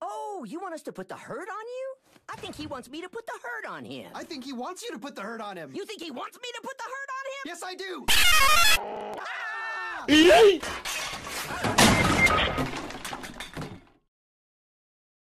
Oh, you want us to put the hurt on you? I think he wants me to put the hurt on him. I think he wants you to put the hurt on him. You think he wants me to put the hurt on him? Yes, I do. Ah!